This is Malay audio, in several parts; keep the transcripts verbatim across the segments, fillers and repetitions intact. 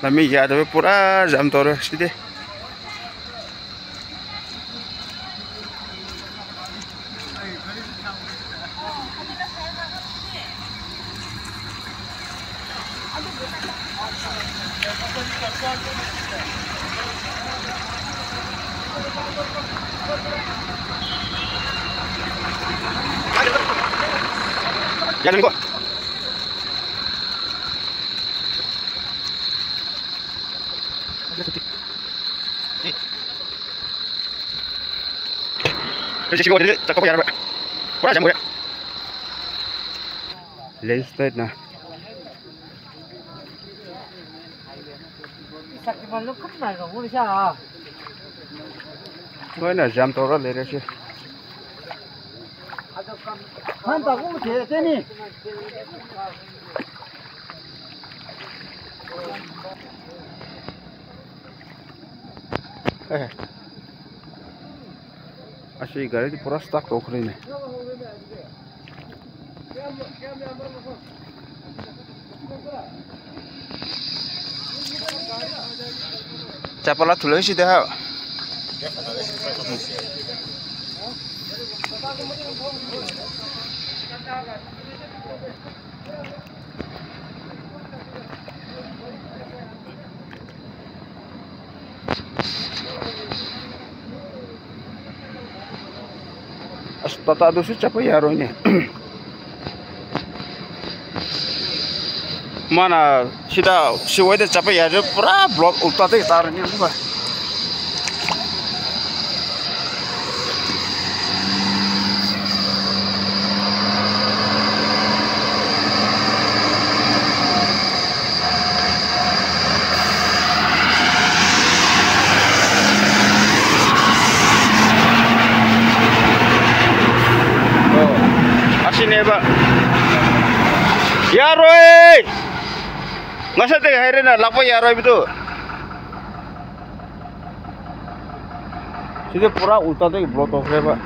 Lami ya tapi pura jam toro sih. Jalan kok. Terus sih gua jadi cakap ya, Pak. Kurang jam gue. Lens tight nah. Sakit malu kan nak kamu siapa? Gue na jam toro lere sih. Han tak kamu cek ni. Eh. Asli gari di pura stuck kok ini. Capalah dulu sih dah. Tata tu sih capek ya rohnya. Mana sudah siwai deh capek ya, pura blok ulta deh taruhnya apa? Sini Pak. Ya Roy. Nggak usah teh akhirnya lapo ya Roy itu. Sini pura ulta teh blotok ya Pak.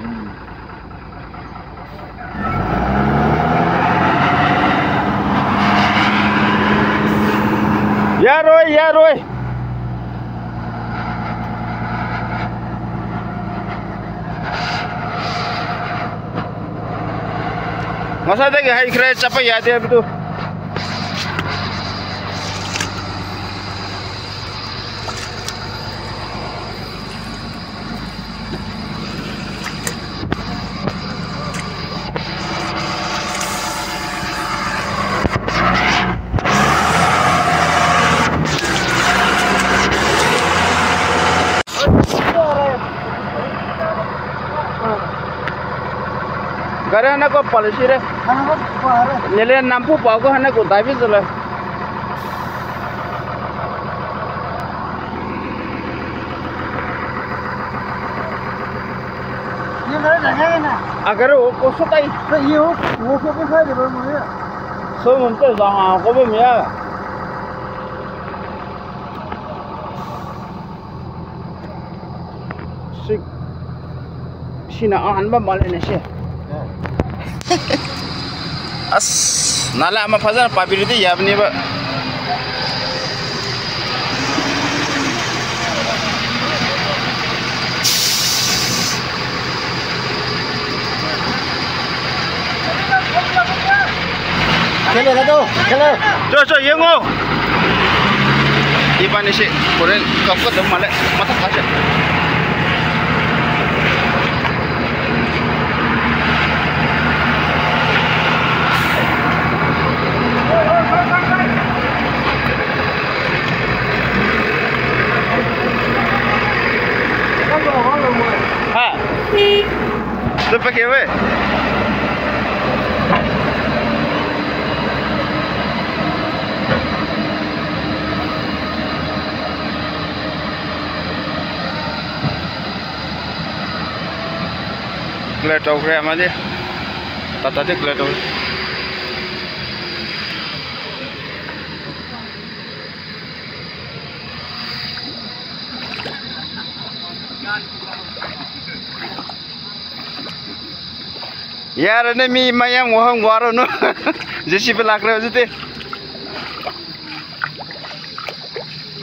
Ya Roy, ya Roy. Masa deh hai kira capek ya dia itu. Gara anak ko polisi re. Anak apa? Nyele nampu pau ko anak ko tapi sele. Ini mana dah na? Agar o ko sotai. Iyo, वो को भी खाए दे मुझे. So mumte zaha ko be ya. Sik. Sina an ba male ne she. As nala ama fazan pabiridi yabni ba. Kelo na to, kelo. Jo jo yengo. Iban isi kuren kapko dum male mata kaje. Ha. Tu pakai we? Glad over here, man. Tata de glad over. यार ने मी मयंग वहंग वारो नो जैसी पे लाग रहे हो जते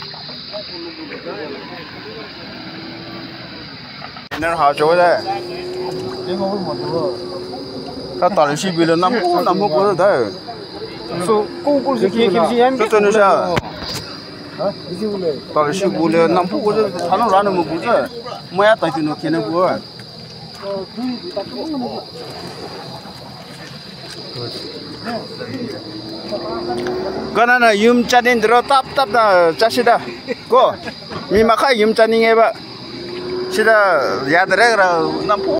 那好做的， Ini mau mau tuh. 他打的是为了南部南部过的， So, kung kung si Kim si Yan. 这真的是， Ha? Isi boleh. 打的是为了南部过的，他能让那么过的，没呀，当天能天天过。 Karena yum canin dero tap tap na casida, ko, mi makai yum canin eba, sida ya dere nampu.